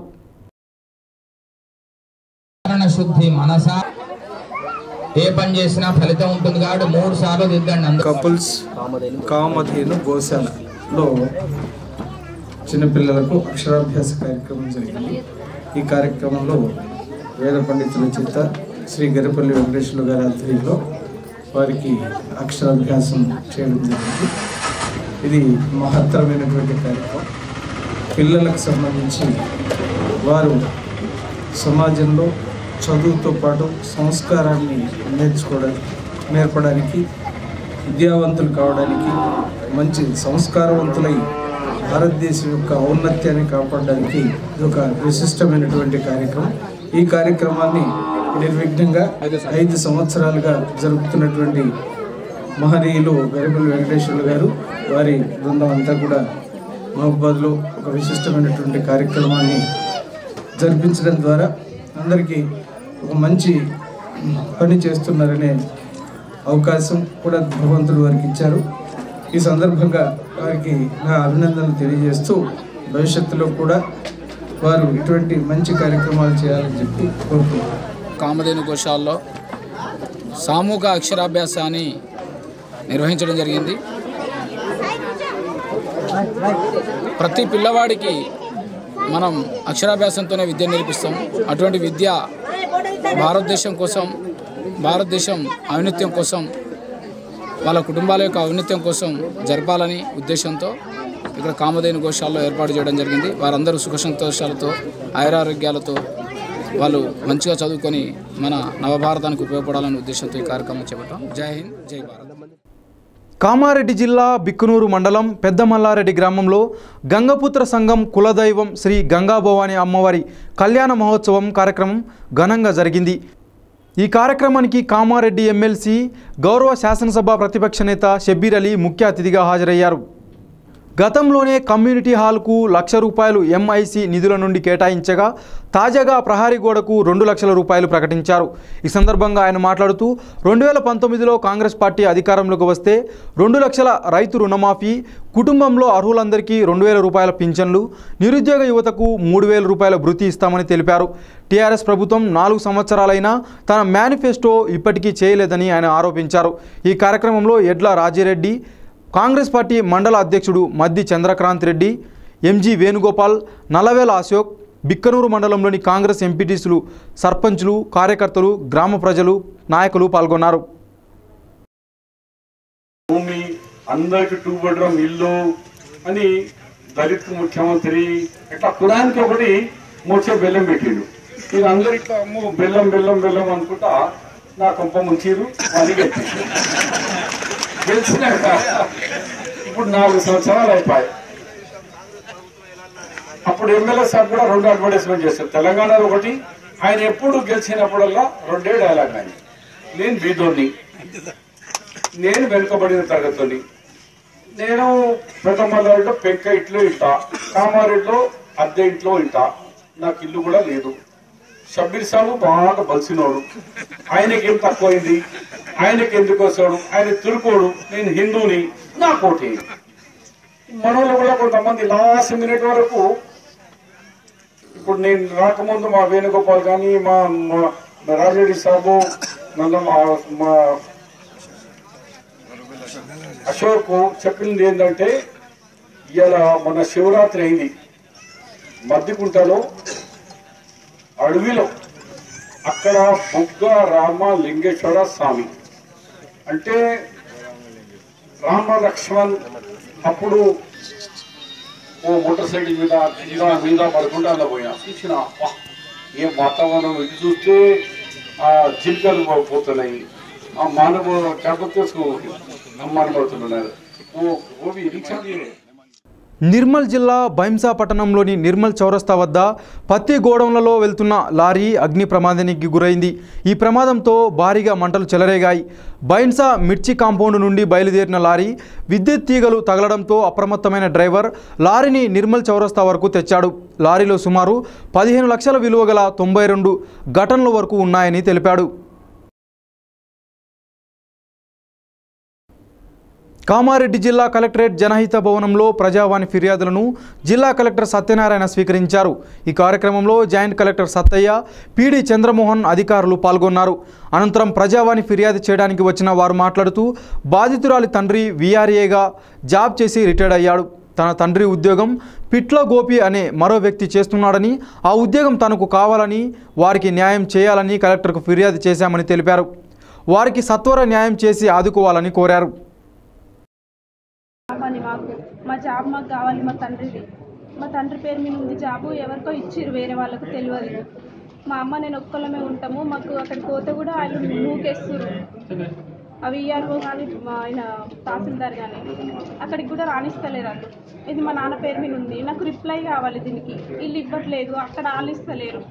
శుద్ధి మనస ఏ పని చేసినా ఫలితం ఉంటుంది కాబట్టి మూడు సార్లు దిద్దండి. కపుల్స్ కామధేను గోశాలలో చిన్నపిల్లలకు అక్షరాభ్యాస కార్యక్రమం జరిగింది. ఈ కార్యక్రమంలో వేద పండితుల చేత శ్రీ గర్రెపల్లి వెంకటేశ్వర్లు గారి ఆధ్వర్యంలో వారికి అక్షరాభ్యాసం చేయడం జరిగింది. ఇది మహత్తరమైనటువంటి కార్యక్రమం. పిల్లలకు సంబంధించి వారు సమాజంలో చదువుతో పాటు సంస్కారాన్ని నేర్చుకోవడానికి నేర్పడానికి, విద్యావంతులు కావడానికి, మంచి సంస్కారవంతులై భారతదేశం యొక్క ఔన్నత్యాన్ని కాపాడడానికి ఇది ఒక విశిష్టమైనటువంటి కార్యక్రమం. ఈ కార్యక్రమాన్ని నిర్విఘ్నంగా ఐదు సంవత్సరాలుగా జరుపుతున్నటువంటి మహనీయులు గర్రెపల్లి వెంకటేశ్వర్లు గారు, వారి బృందం అంతా కూడా మహబూబాబాద్లో ఒక విశిష్టమైనటువంటి కార్యక్రమాన్ని జరిపించడం ద్వారా అందరికీ ఒక మంచి పని చేస్తున్నారనే అవకాశం కూడా భగవంతుడు వారికి ఇచ్చారు. ఈ సందర్భంగా వారికి నా అభినందనలు తెలియజేస్తూ భవిష్యత్తులో కూడా వారు ఇటువంటి మంచి కార్యక్రమాలు చేయాలని చెప్పి కోరుకుంటున్నాను. కామధేను గోశాలలో సామూహిక అక్షరాభ్యాసాన్ని నిర్వహించడం జరిగింది. ప్రతి పిల్లవాడికి మనం అక్షరాభ్యాసంతోనే విద్య నేర్పిస్తాం. అటువంటి విద్య భారతదేశం కోసం, భారతదేశం ఔన్నత్యం కోసం, వాళ్ళ కుటుంబాల యొక్క ఔన్నత్యం కోసం జరపాలని ఉద్దేశంతో ఇక్కడ కామధేను గోశాలలో ఏర్పాటు చేయడం జరిగింది. వారందరూ సుఖ సంతోషాలతో, ఆయురారోగ్యాలతో వాళ్ళు మంచిగా చదువుకొని మన నవభారతానికి ఉపయోగపడాలనే ఉద్దేశంతో ఈ కార్యక్రమం చేపట్టాం. జై హింద్, జై భారత్. కామారెడ్డి జిల్లా బిక్కునూరు మండలం పెద్దమల్లారెడ్డి గ్రామంలో గంగపుత్ర సంఘం కులదైవం శ్రీ గంగాభవాని అమ్మవారి కళ్యాణ మహోత్సవం కార్యక్రమం ఘనంగా జరిగింది. ఈ కార్యక్రమానికి కామారెడ్డి ఎమ్మెల్సీ గౌరవ శాసనసభ ప్రతిపక్ష నేత షబ్బీర్ అలీ ముఖ్య అతిథిగా హాజరయ్యారు. గతంలోనే కమ్యూనిటీ హాల్కు లక్ష రూపాయలు ఎంఐసి నిధుల నుండి కేటాయించగా తాజాగా ప్రహారీ గోడకు రెండు లక్షల రూపాయలు ప్రకటించారు. ఈ సందర్భంగా ఆయన మాట్లాడుతూ రెండు వేల పంతొమ్మిదిలో కాంగ్రెస్ పార్టీ అధికారంలోకి వస్తే రెండు లక్షల రైతు రుణమాఫీ, కుటుంబంలో అర్హులందరికీ రెండు వేల రూపాయల పింఛన్లు, నిరుద్యోగ యువతకు మూడు వేల రూపాయల భృతి ఇస్తామని తెలిపారు. టీఆర్ఎస్ ప్రభుత్వం నాలుగు సంవత్సరాలైనా తన మేనిఫెస్టో ఇప్పటికీ చేయలేదని ఆయన ఆరోపించారు. ఈ కార్యక్రమంలో ఎడ్ల రాజిరెడ్డి, కాంగ్రెస్ పార్టీ మండల అధ్యక్షుడు మద్ది చంద్రక్రాంత్ రెడ్డి, ఎంజీ వేణుగోపాల్, నల్లవేల అశోక్, బిక్కనూరు మండలంలోని కాంగ్రెస్ ఎంపీటీసీలు, సర్పంచ్లు, కార్యకర్తలు, గ్రామ ప్రజలు, నాయకులు పాల్గొన్నారు. భూమి అందరికి టూ బెడ్రూమ్ ఇల్లు అని దళిత్ ముఖ్యమంత్రి ఇట్లా కులానికి ఒకటి మోసే బెల్లం పెట్టిండు. ఇది అందరికీ బెల్లం బెల్లం బెల్లం అనుకుంటా నా కొంప ముంచిరు అని గెలిచింది. గెలిచినాక ఇప్పుడు నాలుగు సంవత్సరాలు అయిపోయాయి. అప్పుడు ఎమ్మెల్యే సార్ కూడా రెండు అడ్వర్టైజ్మెంట్ చేశారు తెలంగాణలో ఒకటి. ఆయన ఎప్పుడు గెలిచినప్పుడల్లా రెండే డైలాగ్ అని, నేను బీదోని నేను వెనుకబడిన తరగతిని. నేను పెద్దమల్లారిలో పెంక ఇంట్లో ఇంటా, కామారెడ్డిలో అద్దె ఇంట్లో ఇంటా, నాకు ఇల్లు కూడా లేదు. షబ్బీర్ సాబు బాగా బలిసినోడు, ఆయనకేం తక్కువైంది, ఆయనకి ఎందుకు వస్తాడు, ఆయన తురుకోడు, నేను హిందూని, నా కోటి. మనలో కూడా కొంతమంది లాస్ట్ మినిట్ వరకు, ఇప్పుడు నేను రాకముందు మా వేణుగోపాల్ కానీ మా రాజరెడ్డి సాబు నల్ల మా అశోక్ చెప్పింది ఏంటంటే, ఇలా మన శివరాత్రి అయింది మద్దికుంటలో అడవిలో, అక్కడ బుగ్గ రామ లింగేశ్వర స్వామి అంటే రామ లక్ష్మణ్ అప్పుడు ఓ మోటార్ సైకిల్ మీద కింద మీద పడుకుంటే అలా పోయినా చూసిన ఏ వాతావరణం ఇది చూస్తే ఆ జిల్కలు పోతున్నాయి, ఆ మానవ కడపకు అమ్మానపడుతున్నారు. ఓ ఓవి రిక్షా నిర్మల్ జిల్లా బైంసా పట్టణంలోని నిర్మల్ చౌరస్తా వద్ద పత్తి గోడౌన్లలో వెళ్తున్న లారీ అగ్ని ప్రమాదానికి గురైంది. ఈ ప్రమాదంతో భారీగా మంటలు చెలరేగాయి. బైంసా మిర్చి కాంపౌండ్ నుండి బయలుదేరిన లారీ విద్యుత్ తీగలు తగలడంతో అప్రమత్తమైన డ్రైవర్ లారీని నిర్మల్ చౌరస్తా వరకు తెచ్చాడు. లారీలో సుమారు పదిహేను లక్షల విలువ గల తొంభై రెండు ఘటనల వరకు ఉన్నాయని తెలిపాడు. కామారెడ్డి జిల్లా కలెక్టరేట్ జనహిత భవనంలో ప్రజావాణి ఫిర్యాదులను జిల్లా కలెక్టర్ సత్యనారాయణ స్వీకరించారు. ఈ కార్యక్రమంలో joint collector Sattaiah, PD Chandramohan అధికారులు పాల్గొన్నారు. అనంతరం ప్రజావాణి ఫిర్యాదు చేయడానికి వచ్చిన వారు మాట్లాడుతూ బాధితురాలి తండ్రి వీఆర్ఏగా జాబ్ చేసి రిటైర్డ్ అయ్యాడు. తన తండ్రి ఉద్యోగం పిట్ల గోపి అనే మరో వ్యక్తి చేస్తున్నాడని, ఆ ఉద్యోగం తనకు కావాలని, వారికి న్యాయం చేయాలని కలెక్టర్కు ఫిర్యాదు చేశామని తెలిపారు. వారికి సత్వర న్యాయం చేసి ఆదుకోవాలని కోరారు. మాకు మా జాబ్ మాకు కావాలి, మా తండ్రిది మా తండ్రి పేరు మీద ఉంది జాబు, ఎవరికో ఇచ్చిర్రు, వేరే వాళ్ళకు తెలియదు. మా అమ్మ నేను ఒక్కళ్ళమే ఉంటాము, మాకు అక్కడికి పోతే కూడా వాళ్ళు నూకేస్తారు. అవి ఈఆర్ఓ కానీ ఆయన తహసీల్దార్ కానీ అక్కడికి కూడా రాణిస్తలేరు వాళ్ళు. ఇది మా నాన్న పేరు మీద ఉంది, నాకు రిప్లై కావాలి దీనికి, వీళ్ళు ఇవ్వట్లేదు, అక్కడ వాళ్ళు ఇస్తలేరు.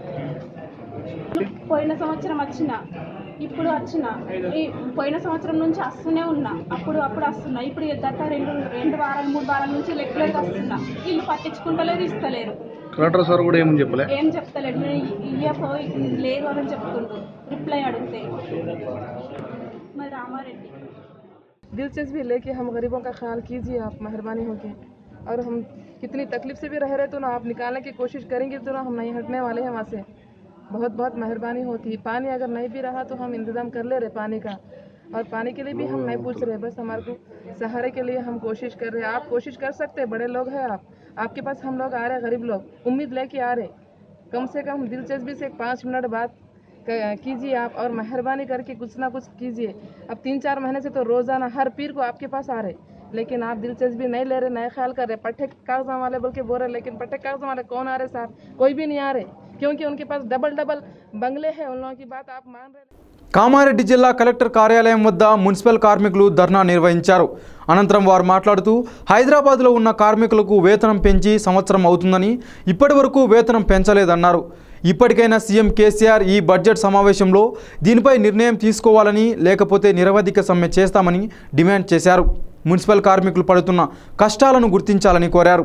పోయిన సంవత్సరం వచ్చిన, ఇప్పుడు వచ్చిన, ఈ పోయిన సంవత్సరం నుంచి వస్తూనే ఉన్నా, అప్పుడు అప్పుడు వస్తున్నా, ఇప్పుడు గత రెండు రెండు వారాలు మూడు వారాల నుంచి రెగ్యులర్గా వస్తున్నా, వీళ్ళు పట్టించుకుంటలేదు, ఇస్తలేరు. కలెక్టర్ సార్ కూడా ఏమని చెప్పలే ఏం చెప్తలేడు, ఇయ్యపో లేదు అని చెప్తుండ్రు రిప్లై అడిగితే. మరి రామారెడ్డి दिलचस्पी लेके हम गरीबों का ख्याल कीजिए आप, मेहरबानी होके, और हम कितनी तकलीफ से भी रह रहे तो ना आप निकालने की कोशिश करेंगे तो ना हम नहीं हटने वाले हैं वहाँ से। बहुत बहुत मेहरबानी होती। पानी अगर नहीं भी रहा तो हम इंतज़ाम कर ले रहे पानी का, और पानी के लिए भी हम नहीं पूछ रहे, बस हमारे को सहारे के लिए हम कोशिश कर रहे हैं। आप कोशिश कर सकते हैं, बड़े लोग हैं आप, आपके पास हम लोग आ रहे हैं, गरीब लोग उम्मीद लेके आ रहे, कम से कम दिलचस्पी से पाँच मिनट बात कीजिए आप, और मेहरबानी करके कुछ ना कुछ कीजिए। अब तीन चार महीने से तो रोज़ाना हर पीर को आपके पास आ रहे, लेकिन आप दिलचस्पी नहीं ले रहे, नए ख्याल कर रहे, पट्टे कागज़ वाले बोल के बोल रहे, लेकिन पट्टे कागज़ वाले कौन आ रहे साहब? कोई भी नहीं आ रहे, क्योंकि उनके पास डबल डबल बंगले हैं, उन लोगों की बात आप मान रहे। కామారెడ్డి జిల్లా కలెక్టర్ కార్యాలయం వద్ద మున్సిపల్ కార్మికులు ధర్నా నిర్వహించారు. అనంతరం వారు మాట్లాడుతూ హైదరాబాద్లో ఉన్న కార్మికులకు వేతనం పెంచి సంవత్సరం అవుతుందని, ఇప్పటి వరకు వేతనం పెంచలేదన్నారు. ఇప్పటికైనా సీఎం కేసీఆర్ ఈ బడ్జెట్ సమావేశంలో దీనిపై నిర్ణయం తీసుకోవాలని, లేకపోతే నిరవధిక సమ్మె చేస్తామని డిమాండ్ చేశారు. మున్సిపల్ కార్మికులు పడుతున్న కష్టాలను గుర్తించాలని కోరారు.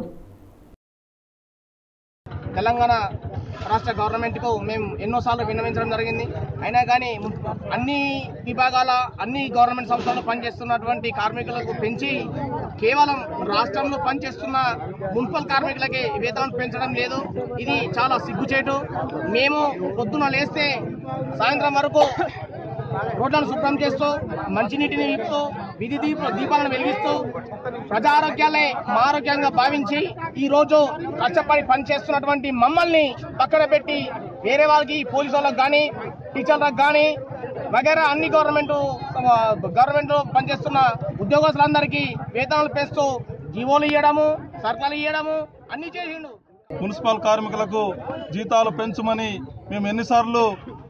తెలంగాణ రాష్ట్ర గవర్నమెంట్కు మేము ఎన్నోసార్లు విన్నవించడం జరిగింది, అయినా కానీ అన్ని విభాగాల అన్ని గవర్నమెంట్ సంస్థల్లో పనిచేస్తున్నటువంటి కార్మికులకు పెంచి కేవలం రాష్ట్రంలో పనిచేస్తున్న మున్సిపల్ కార్మికులకి వేతనం పెంచడం లేదు. ఇది చాలా సిగ్గుచేటు. మేము పొద్దున లేస్తే సాయంత్రం వరకు రోడ్లను శుభ్రం చేస్తూ, మంచినీటిని ఇస్తూ, విధి దీప దీపాలను వెలిగిస్తూ ప్రజా ఆరోగ్యాలే మా ఆరోగ్యంగా భావించి ఈరోజు కష్టపడి పనిచేస్తున్నటువంటి మమ్మల్ని పక్కన పెట్టి వేరే వాళ్ళకి, పోలీసు వాళ్ళకి కానీ, టీచర్లకు కానీ వగైరా అన్ని గవర్నమెంట్ గవర్నమెంట్లో పనిచేస్తున్న ఉద్యోగస్తులందరికీ వేతనాలు పెంచుతూ జీవోలు ఇవ్వడము, సర్కాలు ఇవ్వడము అన్ని చేసిండు. మున్సిపల్ కార్మికులకు జీతాలు పెంచమని మేము ఎన్నిసార్లు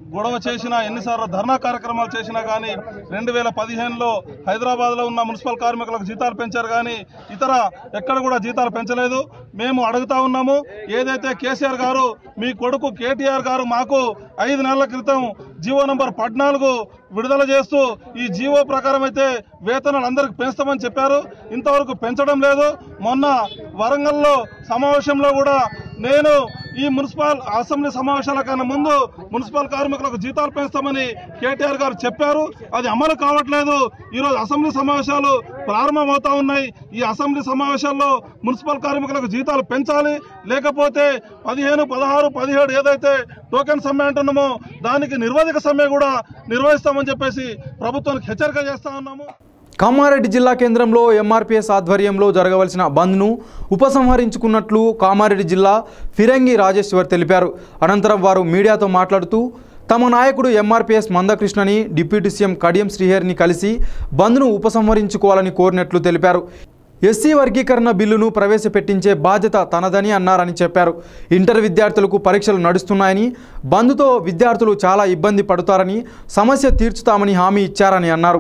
గొడవ చేసినా ఎన్నిసార్లు ధర్నా కార్యక్రమాలు చేసినా కానీ రెండు వేల పదిహేనులో హైదరాబాద్లో ఉన్న మున్సిపల్ కార్మికులకు జీతాలు పెంచారు కానీ ఇతర ఎక్కడ కూడా జీతాలు పెంచలేదు. మేము అడుగుతా ఉన్నాము, ఏదైతే కేసీఆర్ గారు మీ కొడుకు కేటీఆర్ గారు మాకు ఐదు నెలల క్రితం జీవో నంబర్ పద్నాలుగు విడుదల చేస్తూ ఈ జీవో ప్రకారం అయితే వేతనాలు అందరికి పెంచుతామని చెప్పారు, ఇంతవరకు పెంచడం లేదు. మొన్న వరంగల్లో సమావేశంలో కూడా నేను ఈ మున్సిపల్ అసెంబ్లీ సమావేశాల కన్నా ముందు మున్సిపల్ కార్మికులకు జీతాలు పెంచుతామని కేటీఆర్ గారు చెప్పారు, అది అమలు కావట్లేదు. ఈరోజు అసెంబ్లీ సమావేశాలు ప్రారంభమవుతా ఉన్నాయి. ఈ అసెంబ్లీ సమావేశాల్లో మున్సిపల్ కార్మికులకు జీతాలు పెంచాలి, లేకపోతే పదిహేను పదహారు పదిహేడు ఏదైతే టోకెన్ సమ్మె అంటున్నామో దానికి నిర్వాధిక సమ్మె కూడా నిర్వహిస్తామని చెప్పేసి ప్రభుత్వానికి హెచ్చరిక చేస్తా ఉన్నాము. కామారెడ్డి జిల్లా కేంద్రంలో ఎంఆర్పీఎస్ ఆధ్వర్యంలో జరగవలసిన బంద్ను ఉపసంహరించుకున్నట్లు కామారెడ్డి జిల్లా ఫిరంగి రాజేశ్వర్ తెలిపారు. అనంతరం వారు మీడియాతో మాట్లాడుతూ తమ నాయకుడు ఎంఆర్పీఎస్ మందకృష్ణని డిప్యూటీ సీఎం కడియం శ్రీహరిని కలిసి బంద్ను ఉపసంహరించుకోవాలని కోరినట్లు తెలిపారు. ఎస్సీ వర్గీకరణ బిల్లును ప్రవేశపెట్టించే బాధ్యత తనదని అన్నారని చెప్పారు. ఇంటర్ విద్యార్థులకు పరీక్షలు నడుస్తున్నాయని, బంద్తో విద్యార్థులు చాలా ఇబ్బంది పడతారని, సమస్య తీర్చుతామని హామీ ఇచ్చారని అన్నారు.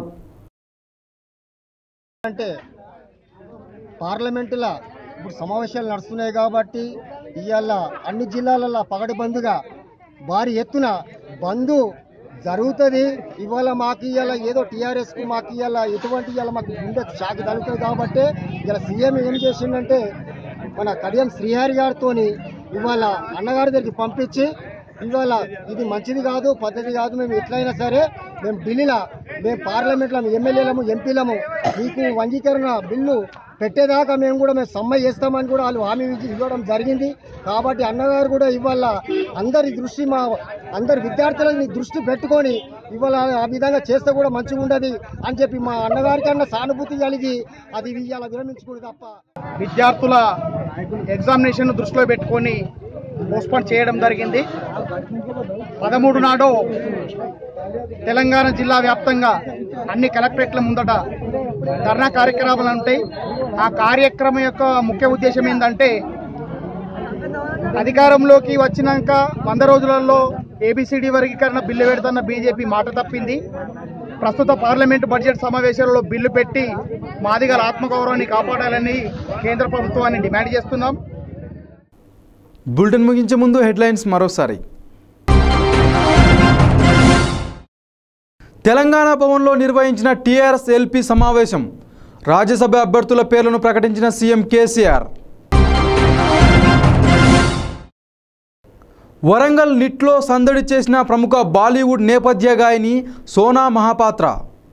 అంటే పార్లమెంటులో ఇప్పుడు సమావేశాలు నడుస్తున్నాయి కాబట్టి ఇవాళ అన్ని జిల్లాలలో పగటిబందుగా భారీ ఎత్తున బంద్ జరుగుతుంది. ఇవాళ మాకు ఇవాళ ఏదో టీఆర్ఎస్కు మాకు ఇవాళ ఎటువంటి ఇవాళ మాకు గుండె షాక్ తగులుతుంది కాబట్టి ఇవాళ సీఎం ఏం చేసిందంటే మన కడియం శ్రీహరి గారితో ఇవాళ అన్నగారి దగ్గరికి పంపించి ఇవాళ ఇది మంచిది కాదు, పద్ధతి కాదు, మేము ఎట్లయినా సరే మేము ఢిల్లీలో మేము పార్లమెంట్లో ఎమ్మెల్యేలము ఎంపీలము మీకు వర్గీకరణ బిల్లు పెట్టేదాకా మేము కూడా మేము సమ్మె చేస్తామని కూడా వాళ్ళు హామీ ఇవ్వడం జరిగింది. కాబట్టి అన్నగారు కూడా ఇవాళ అందరి దృష్టి మా అందరి విద్యార్థులని దృష్టి పెట్టుకొని ఇవాళ ఆ విధంగా చేస్తే కూడా మంచిగా ఉండదు అని చెప్పి మా అన్నగారికి అన్న సానుభూతి కలిగి అది ఇవాళ విరమించుకుని తప్ప విద్యార్థుల ఎగ్జామినేషన్ దృష్టిలో పెట్టుకొని పోస్ట్పోన్ చేయడం జరిగింది. పదమూడు నాడు తెలంగాణ జిల్లా వ్యాప్తంగా అన్ని కలెక్టరేట్ల ముందట ధర్నా కార్యక్రమాలు ఉంటాయి. ఆ కార్యక్రమం యొక్క ముఖ్య ఉద్దేశం ఏంటంటే అధికారంలోకి వచ్చినాక వంద రోజులలో ఏబిసిడి వర్గీకరణ బిల్లు పెడుతున్న బీజేపీ మాట తప్పింది. ప్రస్తుత పార్లమెంటు బడ్జెట్ సమావేశాలలో బిల్లు పెట్టి మాదిగల ఆత్మగౌరవాన్ని కాపాడాలని కేంద్ర ప్రభుత్వాన్ని డిమాండ్ చేస్తున్నాం. బులెటిన్ ముగించే ముందు హెడ్లైన్స్ మరోసారి. తెలంగాణ భవన్లో నిర్వహించిన టీఆర్ఎస్ ఎల్పీ సమావేశం, రాజ్యసభ అభ్యర్థుల పేర్లను ప్రకటించిన సీఎం కేసీఆర్. వరంగల్ నిట్లో సందడి చేసిన ప్రముఖ బాలీవుడ్ నేపథ్య గాయని సోనా మహాపాత్ర.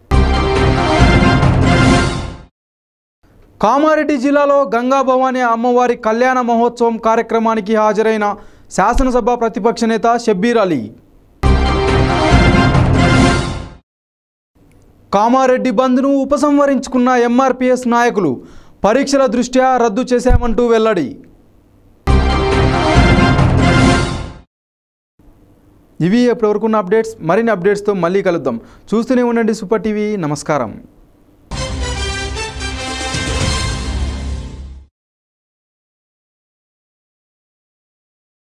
కామారెడ్డి జిల్లాలో గంగా భవానీ అమ్మవారి కళ్యాణ మహోత్సవం కార్యక్రమానికి హాజరైన శాసనసభ ప్రతిపక్ష నేత షబ్బీర్ అలీ. కామారెడ్డి బంద్ను ఉపసంహరించుకున్న ఎంఆర్పీఎస్ నాయకులు పరీక్షల దృష్ట్యా రద్దు చేశామంటూ వెల్లడి. ఇవి ఎప్పటివరకున్న అప్డేట్స్. మరిన్ని అప్డేట్స్తో మళ్ళీ కలుద్దాం. చూస్తూనే ఉండండి సూపర్ టీవీ. నమస్కారం.